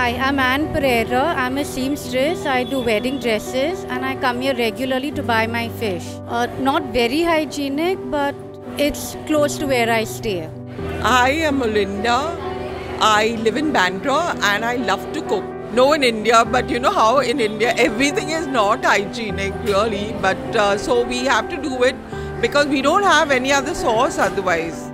Hi, I'm Anne I'm a seamstress. I do wedding dresses and I come here regularly to buy my fish. Not very hygienic, but it's close to where I stay. I am Olinda. I live in Bandra and I love to cook. No, in India, but you know how in India everything is not hygienic really. But so we have to do it because we don't have any other source otherwise.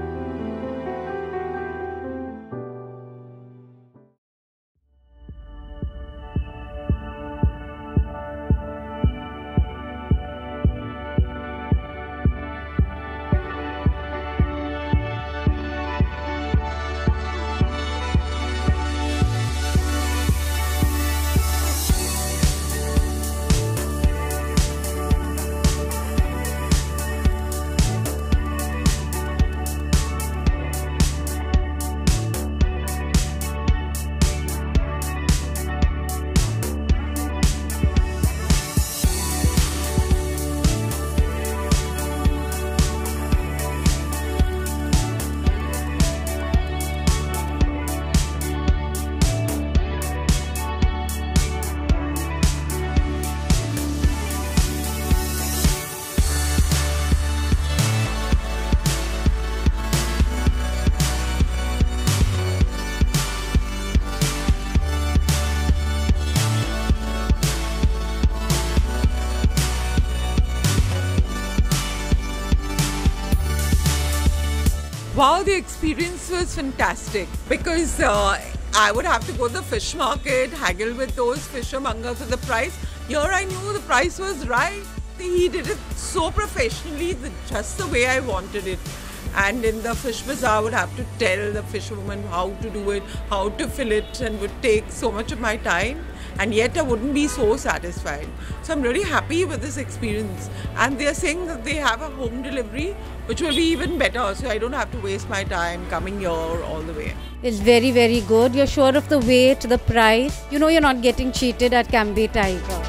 Wow, the experience was fantastic because I would have to go to the fish market, haggle with those fishermongers for the price. Here I knew the price was right. He did it so professionally, just the way I wanted it. And in the fish bazaar, I would have to tell the fisherwoman how to do it, how to fill it, and would take so much of my time. And yet I wouldn't be so satisfied. So I'm really happy with this experience. And they're saying that they have a home delivery, which will be even better. So I don't have to waste my time coming here all the way. It's very, very good. You're sure of the weight, the price. You know you're not getting cheated at Cambay Tiger.